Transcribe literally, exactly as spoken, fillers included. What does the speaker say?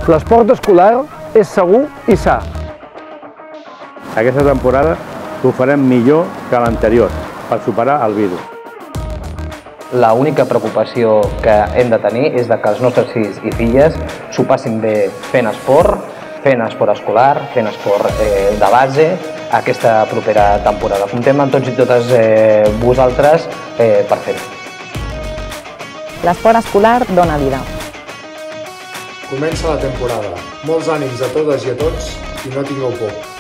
L'esport escolar és segur i sa. Aquesta temporada ho farem millor que l'anterior per superar el virus. L'única preocupació que hem de tenir és que els nostres fills i filles s'ho passin bé fent esport, fent esport escolar, fent esport eh, de base aquesta propera temporada. Comptem amb tots i totes eh, vosaltres eh, per fer-ho. L'esport escolar dona vida. Comença la temporada. Molts ànims a totes i a tots i no tingueu por.